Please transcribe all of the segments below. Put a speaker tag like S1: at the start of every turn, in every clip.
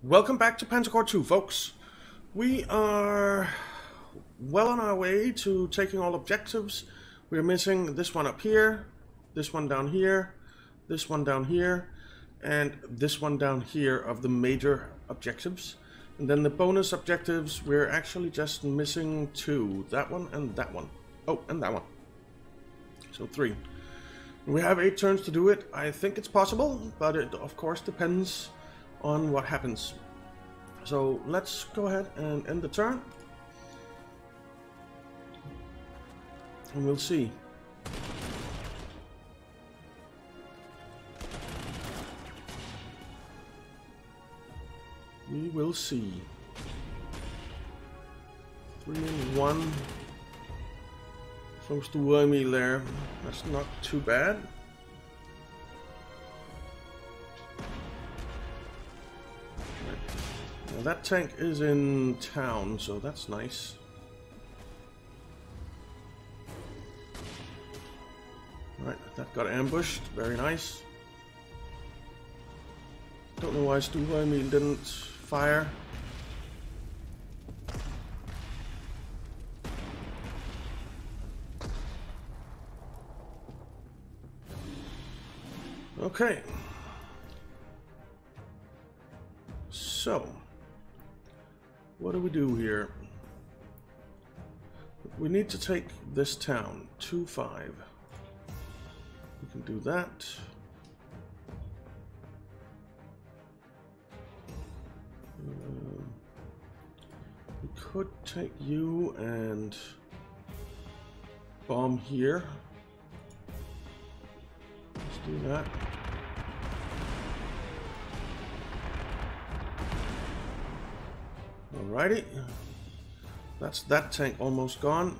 S1: Welcome back to Panzer Corps 2, folks. We are well on our way to taking all objectives. We're missing this one up here, this one down here, this one down here, and this one down here of the major objectives. And then the bonus objectives, we're actually just missing two. That one and that one. Oh, and that one. So 3. We have 8 turns to do it. I think it's possible, but it of course depends on what happens. So let's go ahead and end the turn, and we'll see. We will see. 3 and 1. Close to Wehrmacht there. That's not too bad. Now that tank is in town, so that's nice. Right, that got ambushed. Very nice. Don't know why Wehrmacht didn't fire. Okay. So, what do we do here? We need to take this town, 2-5. We can do that. We could take you and bomb here. Let's do that. Alrighty, that's that tank almost gone.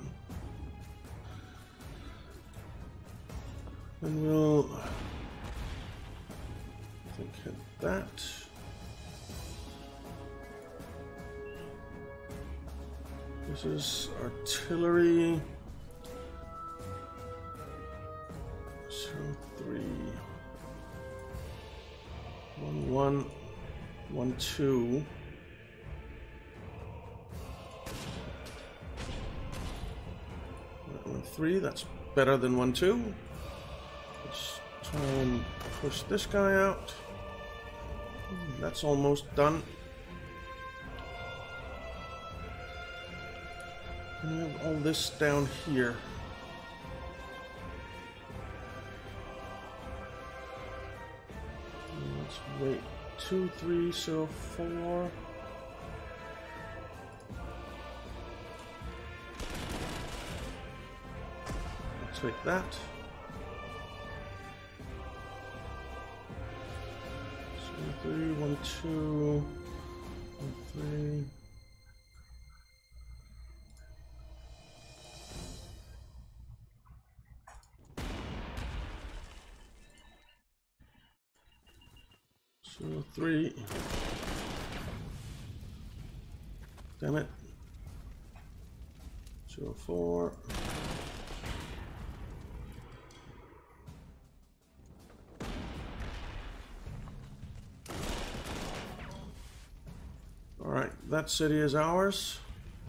S1: And we'll, I think, hit that. This is artillery. So 3, 1, 1, 1, 2. 3, that's better than 1, 2. Let's try and push this guy out. That's almost done. And we have all this down here. Let's wait. 2, 3, so 4. Take that. So 3, 1, 2, 1, 3. So 3. Damn it. So 4. Alright, that city is ours.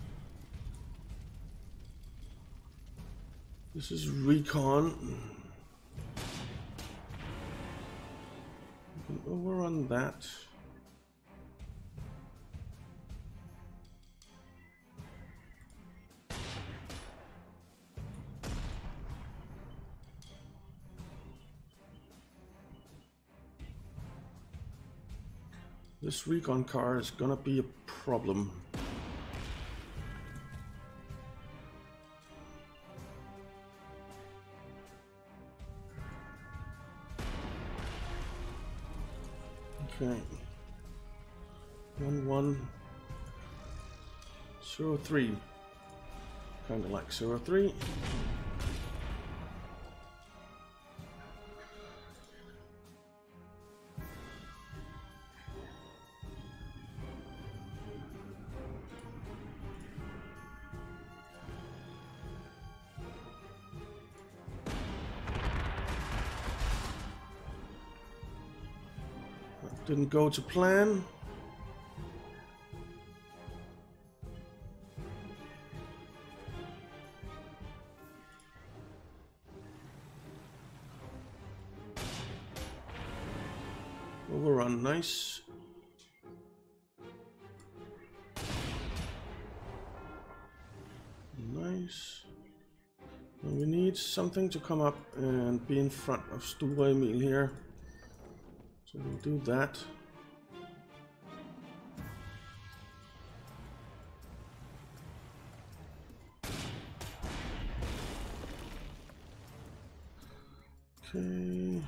S1: This is recon. We can overrun that. This recon car is gonna be a problem. Okay. 1, 1. 0, 3. Kinda like 0, 3. Didn't go to plan. one, nice. Nice. And we need something to come up and be in front of Sture Emil here. So we'll do that. Okay.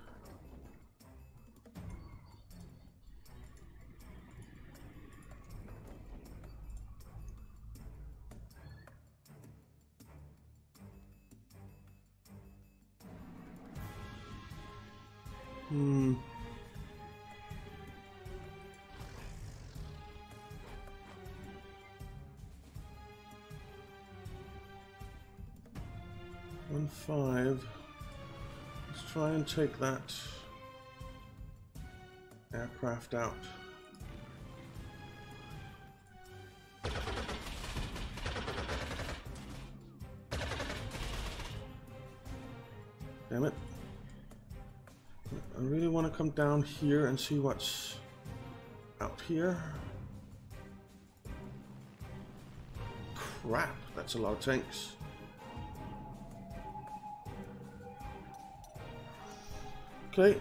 S1: One five. Let's try and take that aircraft out. Damn it. I really want to come down here and see what's out here. Crap, that's a lot of tanks. Okay.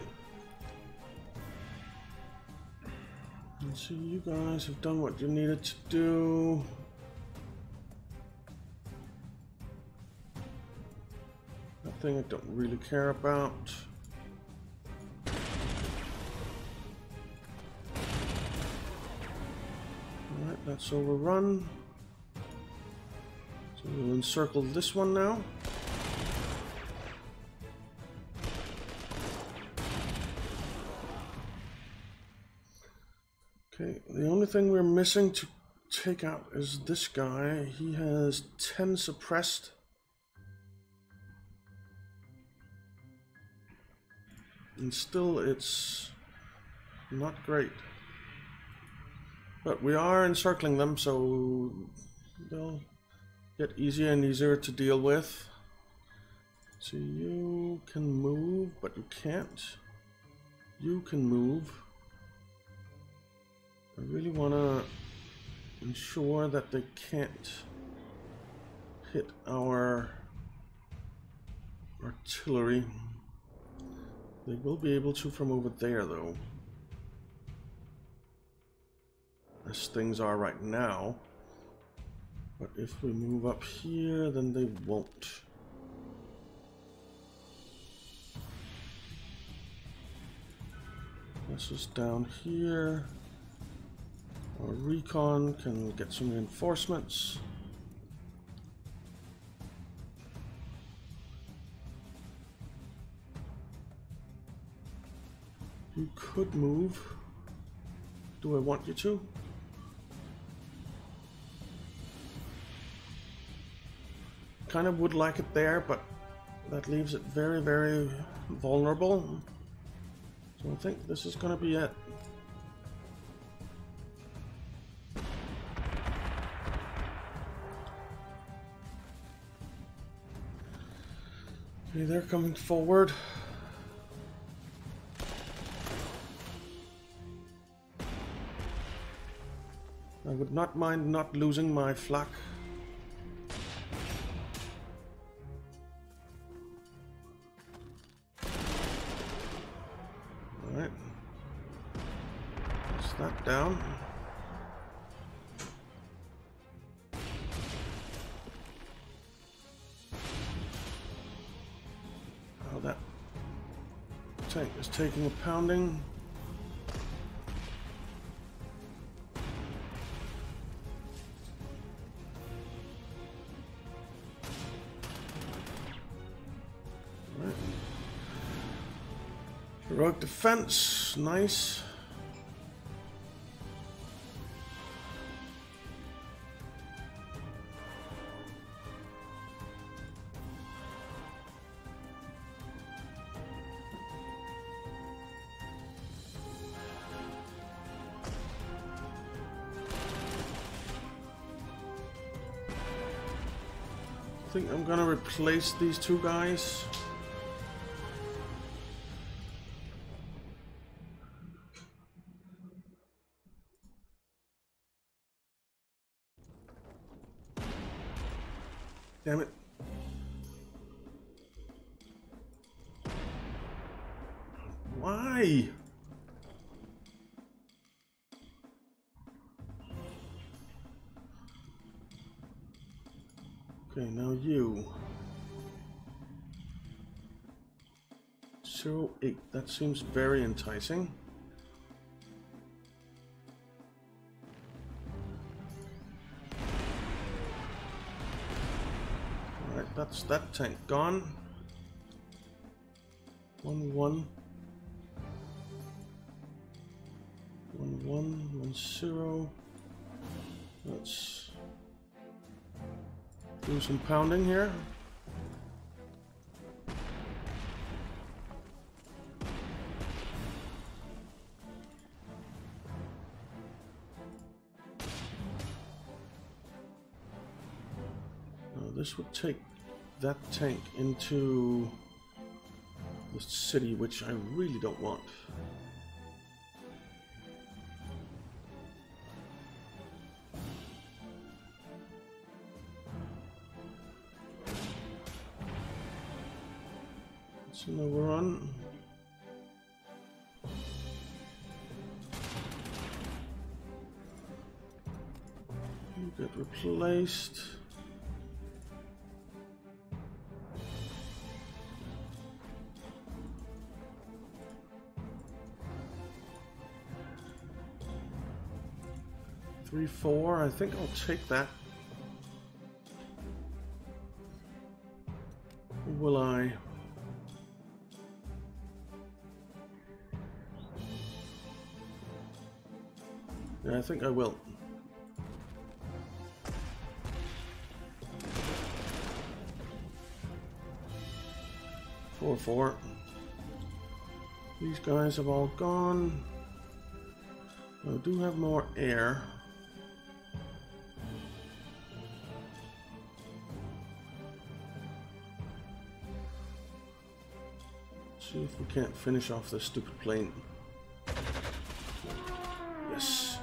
S1: Let's see, you guys have done what you needed to do. That thing I don't really care about. Alright, that's overrun. So we'll encircle this one now. Okay, the only thing we're missing to take out is this guy. He has 10 suppressed. And still it's not great. But we are encircling them, so they'll get easier and easier to deal with. So you can move, but you can't. You can move. I really want to ensure that they can't hit our artillery. They will be able to from over there, though. As things are right now. But if we move up here, then they won't. This is down here. Our recon can get some reinforcements. You could move. Do I want you to? Kind of would like it there, but that leaves it very, very vulnerable. So I think this is going to be it. Okay, they're coming forward. I would not mind not losing my flak. Alright. Push that down. Oh, that tank is taking a pounding. Heroic defense, nice. I think I'm gonna replace these two guys. Damn it. Why? Okay, now you. 08. That seems very enticing. Alright, that's that tank gone. 1-1. 1-1, 1-0. Let's do some pounding here. Now this would take that tank into the city, which I really don't want. So now we're on. You get replaced. Three, 4. I think I'll take that. Or will I? Yeah, I think I will. Four. These guys have all gone. I do have more air. See if we can't finish off this stupid plane. Yes.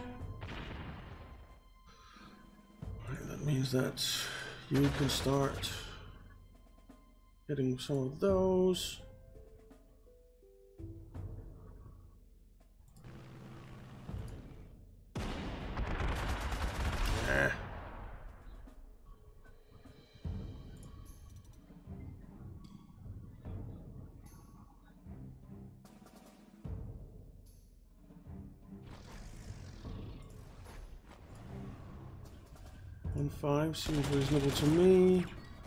S1: Alright, that means that you can start getting some of those. Yeah. One 5 seems reasonable to me.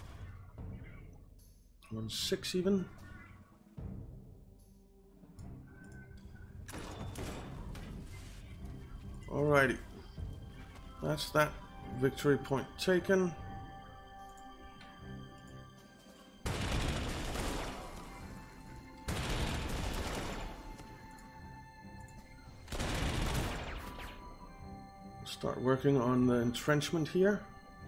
S1: 1-6 even. Alrighty. That's that victory point taken. Start working on the entrenchment here.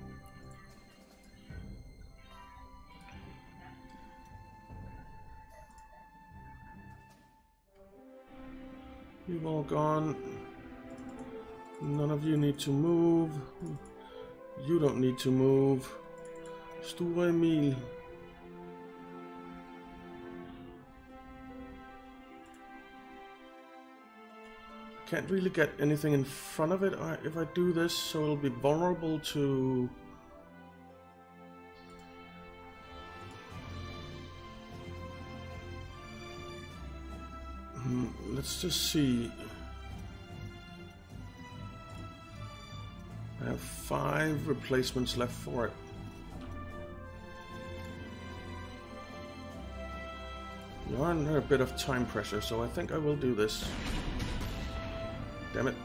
S1: You've all gone. None of you need to move. You don't need to move. Stuwe Emil. Can't really get anything in front of it if I do this, so it'll be vulnerable to... Let's just see. I have 5 replacements left for it. We are under a bit of time pressure, so I think I will do this. Damn it.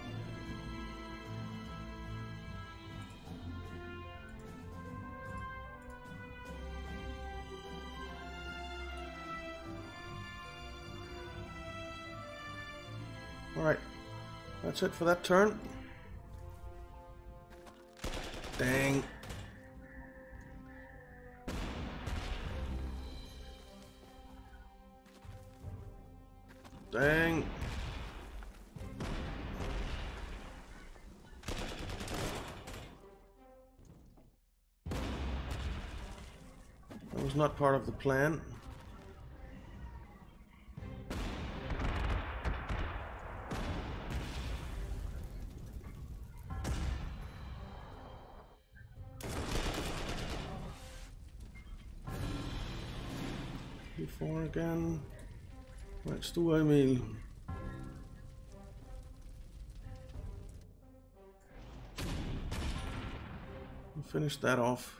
S1: Alright, that's it for that turn. Dang. Dang. was not part of the plan. Before again. Next to Emil. Finish that off.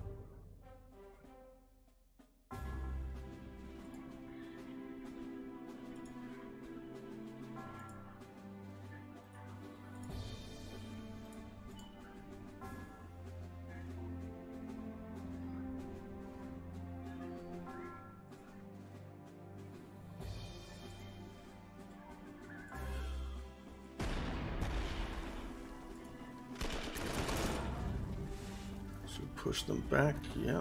S1: Push them back, yeah.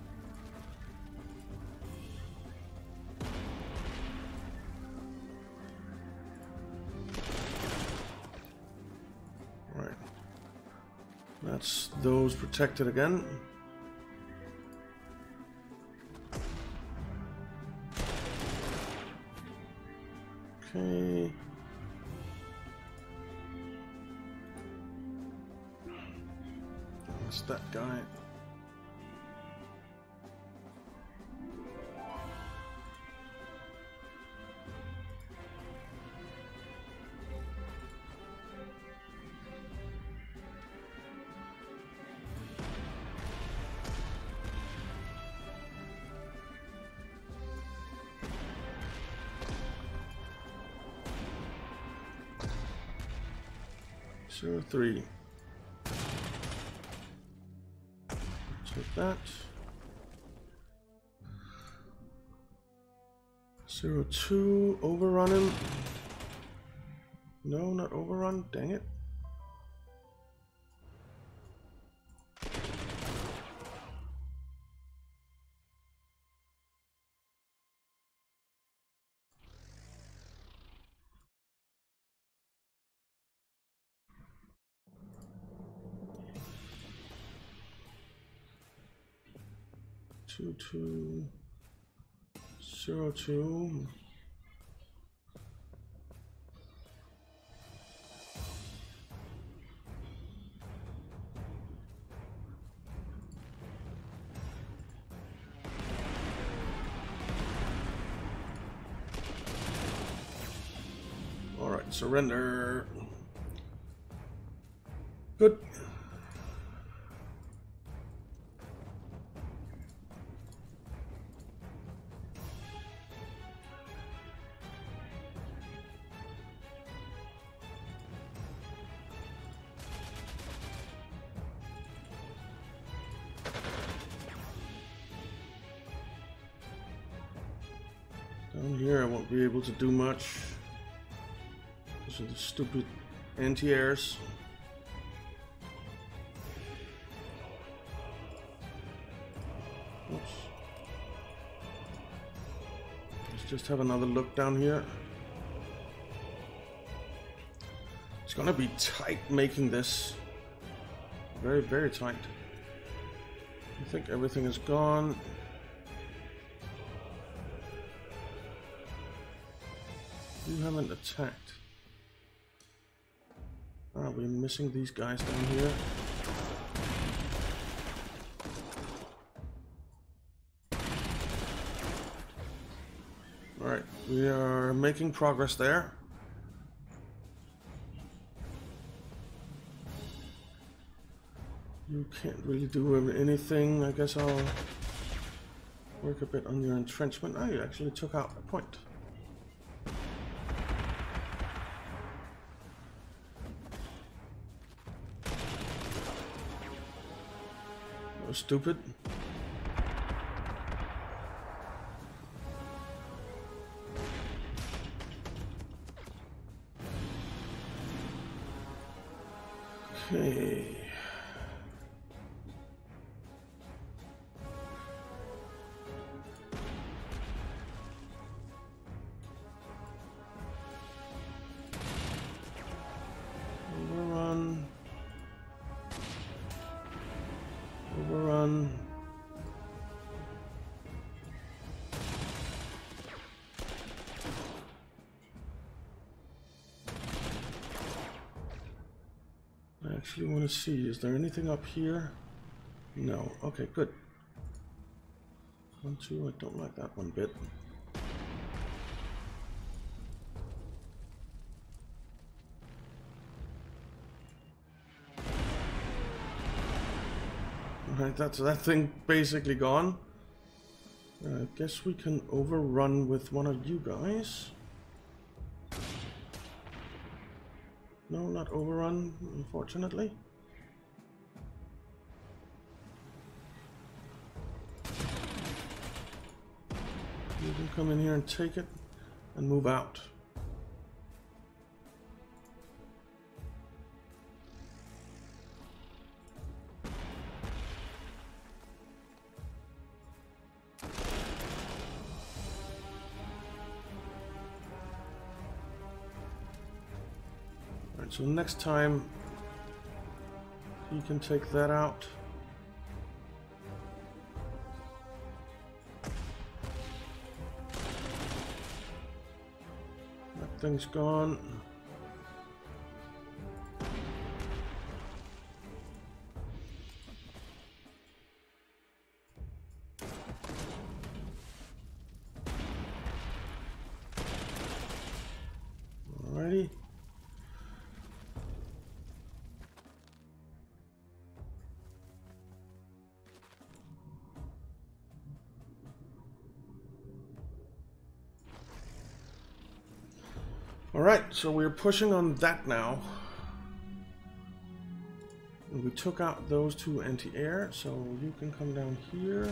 S1: Right. That's those protected again. Okay. That's that guy. Zero 3. Take that. 02. Overrun him. No, not overrun. Dang it. Two 02. All right, surrender. Good. Down here I won't be able to do much. Those are the stupid anti-airs. Oops. Let's just have another look down here. It's gonna be tight making this. Very, very tight. I think everything is gone. You haven't attacked. Ah, we're missing these guys down here. Alright, we are making progress there. You can't really do anything. I guess I'll work a bit on your entrenchment. Oh, you actually took out a point. Stupid. Okay. Overrun. Overrun. I actually want to see, is there anything up here? No. Okay, good. 1, 2, I don't like that one bit. Alright, that's that thing basically gone. I guess we can overrun with one of you guys. No, not overrun, unfortunately. You can come in here and take it and move out. Alright, so next time you can take that out. Thing's gone. Alrighty. Alright, so we're pushing on that now. And we took out those two anti-air, so you can come down here.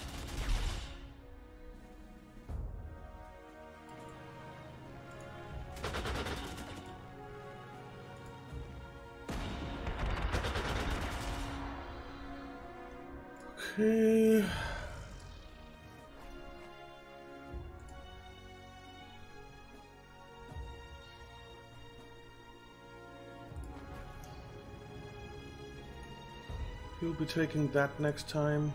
S1: Okay. You'll be taking that next time.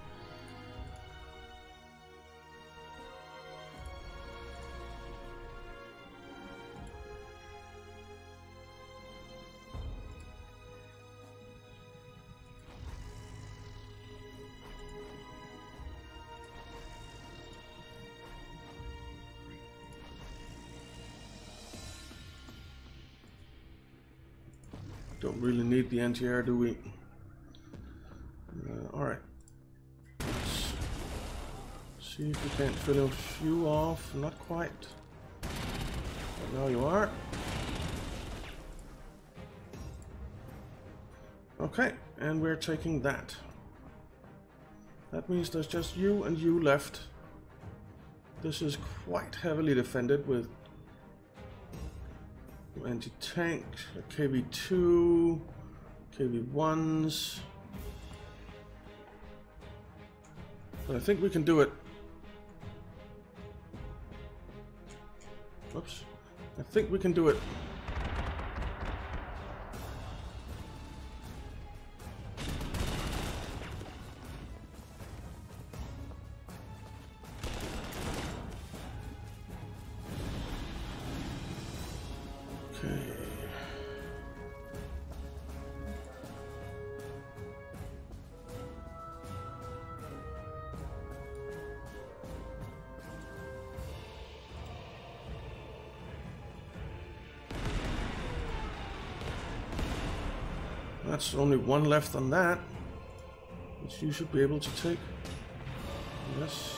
S1: Don't really need the anti-air, do we? Alright. Let's see if we can't fill a few off. Not quite. But now you are. Okay, and we're taking that. That means there's just you and you left. This is quite heavily defended with anti-tank, KV2, KV1s. But I think we can do it. Oops. I think we can do it. Okay. That's only one left on that, which you should be able to take. Yes.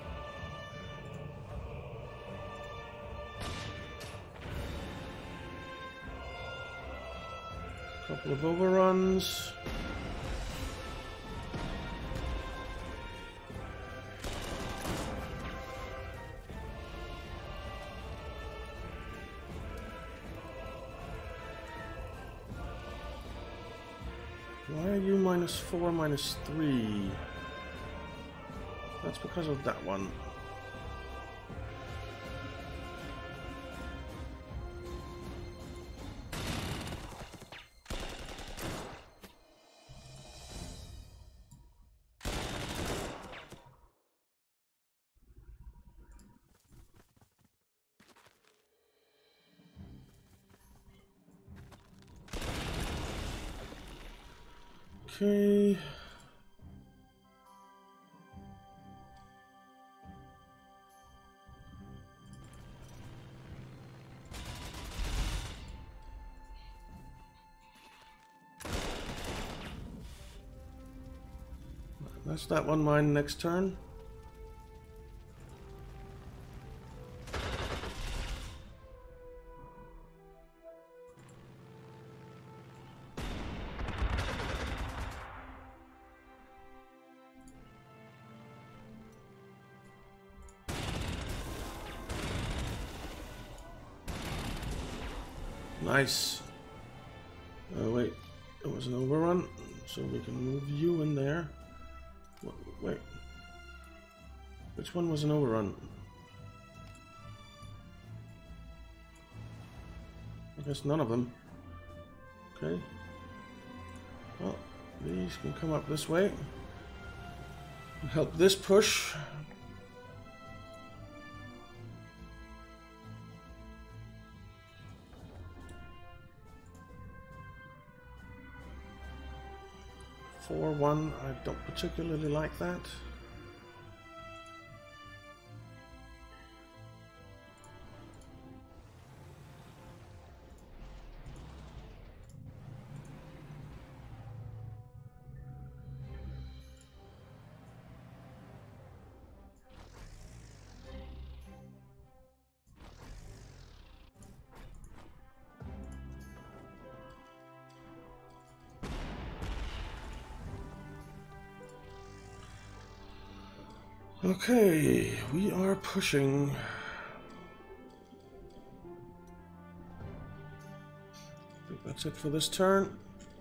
S1: Couple of overruns. Why are you -4, -3? That's because of that one. Okay. That's that one mine next turn. Nice. Oh wait, it was an overrun, so we can move you in there. Wait, which one was an overrun? I guess none of them. Okay. Well, these can come up this way. Help this push. For one, I don't particularly like that. Okay, we are pushing. I think that's it for this turn.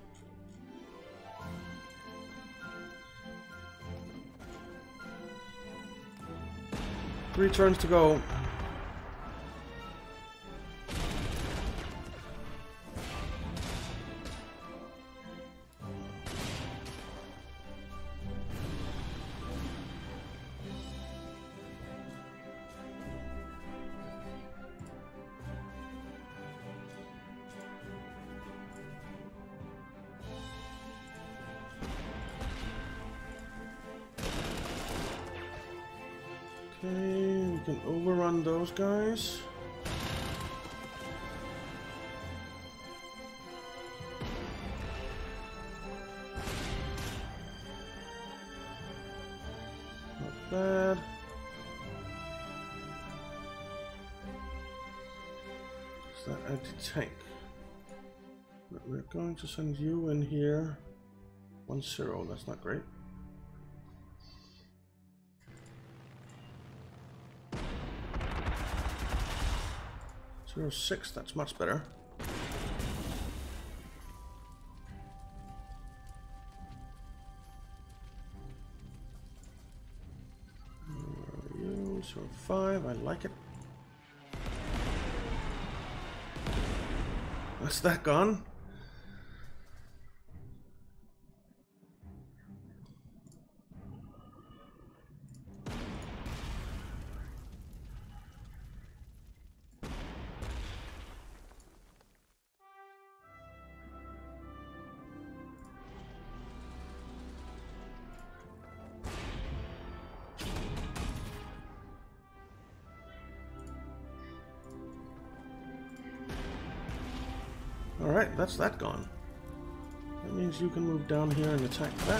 S1: Three turns to go. Okay, we can overrun those guys. Not bad. Is that anti-tank? We're going to send you in here. 1-0, that's not great. 0-6, that's much better. Where are you? 0-5, I like it. That's that gone. Alright, that's that gone. That means you can move down here and attack that.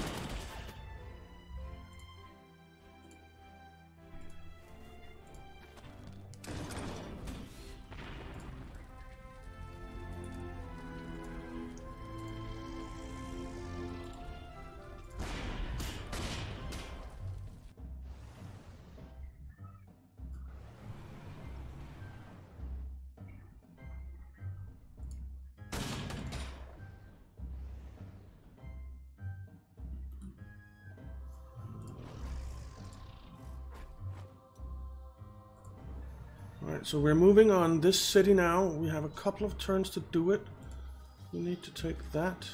S1: Alright, so we're moving on this city now. We have a couple of turns to do it. We need to take that.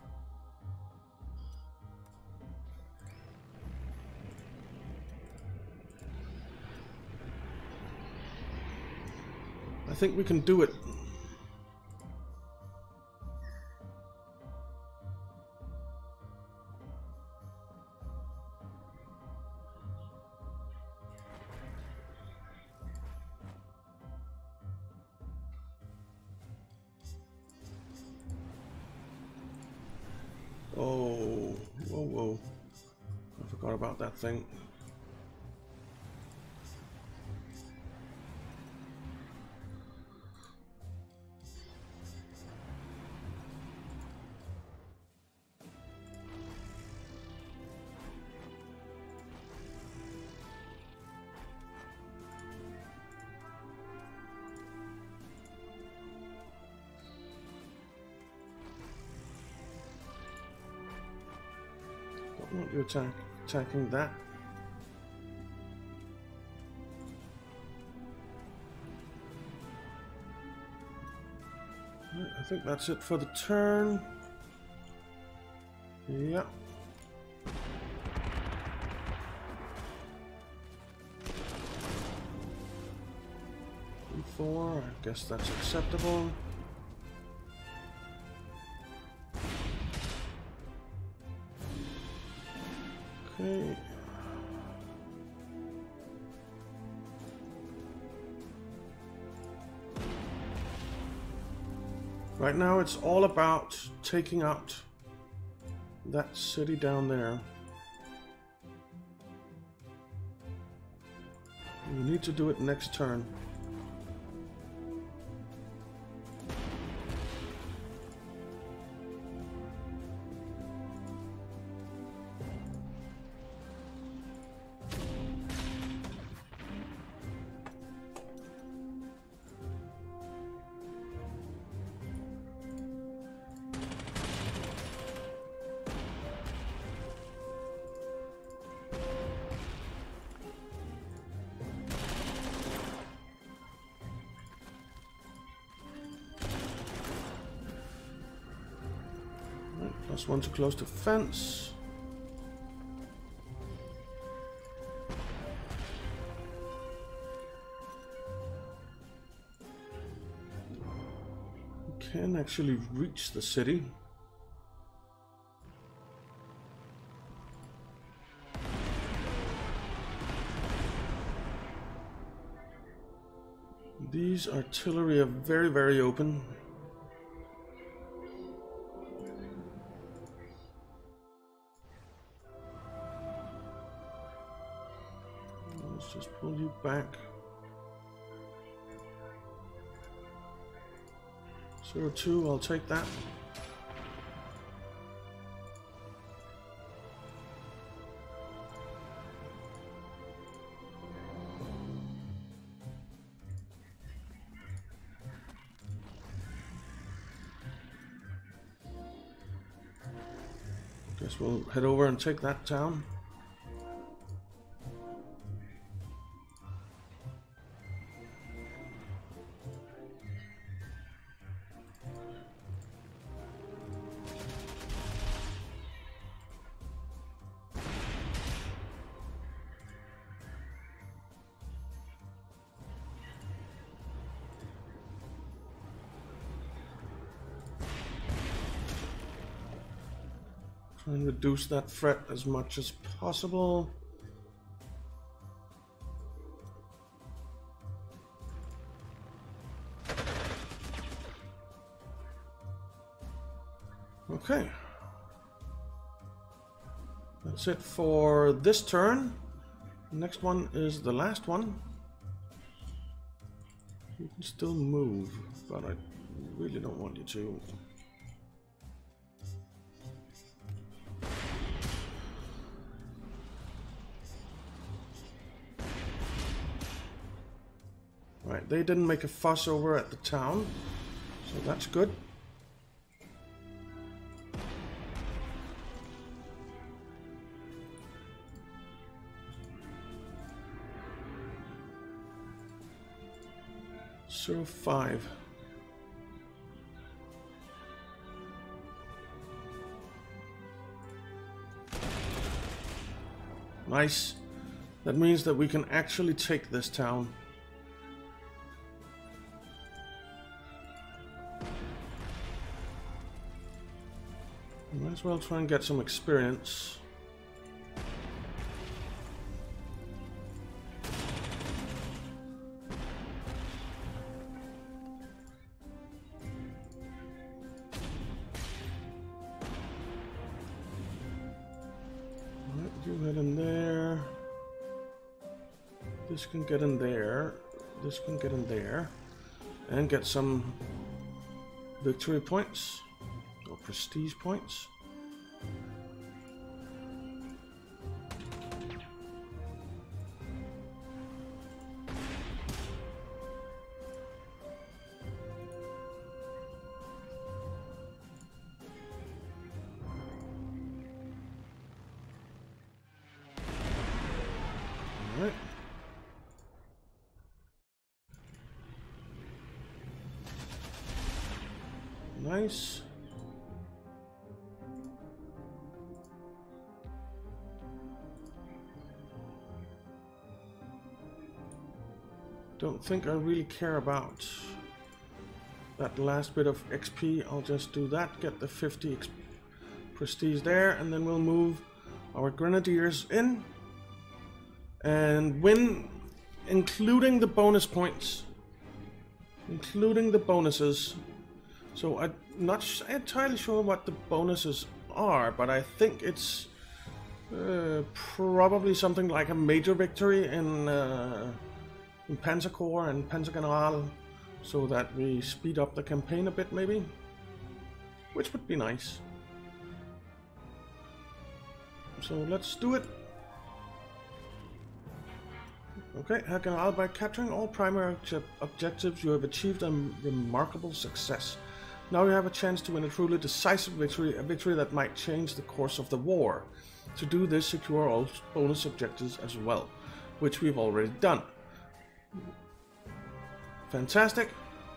S1: I think we can do it. Oh, whoa, whoa. I forgot about that thing. Don't want you attacking that. Right, I think that's it for the turn. Yeah. E4, I guess that's acceptable. Okay. Right now it's all about taking out that city down there. We need to do it next turn. One to close the fence. We can actually reach the city. These artillery are very, very open. Just pull you back. 02, I'll take that. Guess we'll head over and take that town. And reduce that threat as much as possible. Okay. That's it for this turn. Next one is the last one. You can still move, but I really don't want you to. Right, they didn't make a fuss over at the town, so that's good. So 5. Nice. That means that we can actually take this town. Might as well try and get some experience. You head in there. This can get in there. This can get in there. And get some victory points. Or prestige points. Alright. Nice. Don't think I really care about that last bit of XP. I'll just do that, get the 50 prestige there, and then we'll move our grenadiers in and win, including the bonus points, including the bonuses. So I'm not entirely sure what the bonuses are, but I think it's probably something like a major victory in Panzer Corps and Panzer General, so that we speed up the campaign a bit maybe, which would be nice. So let's do it. Okay, Herr General, by capturing all primary objectives you have achieved a remarkable success. Now you have a chance to win a truly decisive victory, a victory that might change the course of the war. To do this, secure all bonus objectives as well, which we've already done. Fantastic.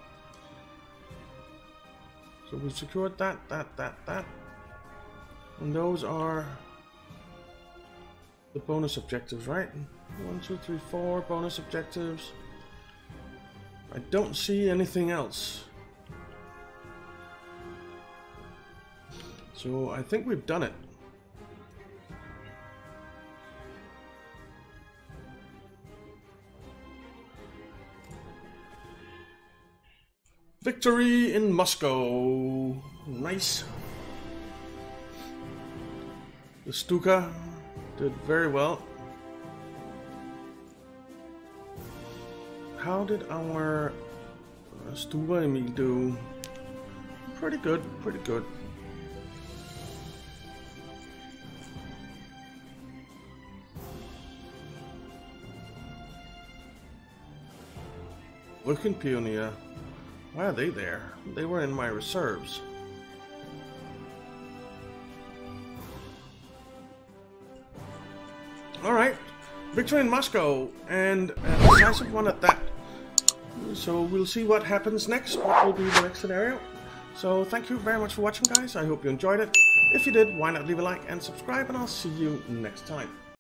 S1: So we secured that. And those are the bonus objectives, right? 1, 2, 3, 4 bonus objectives. I don't see anything else. So I think we've done it. Victory in Moscow. Nice. The Stuka did very well. How did our Stuba Emil do? Pretty good, pretty good. Looking Pioneer. Why are they there? They were in my reserves. Alright, victory in Moscow, and a decisive one at that. So we'll see what happens next, what will be the next scenario. So thank you very much for watching, guys. I hope you enjoyed it. If you did, why not leave a like and subscribe, and I'll see you next time.